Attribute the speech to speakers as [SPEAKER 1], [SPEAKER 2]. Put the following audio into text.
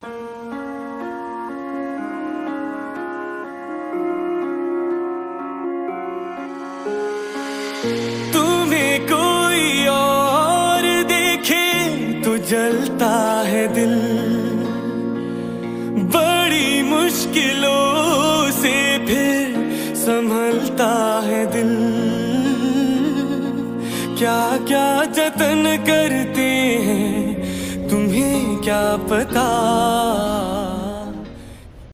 [SPEAKER 1] तुम्हें कोई और देखे तो जलता है दिल, बड़ी मुश्किलों से फिर संभलता है दिल। क्या क्या जतन करते हैं तुम्हें क्या पता।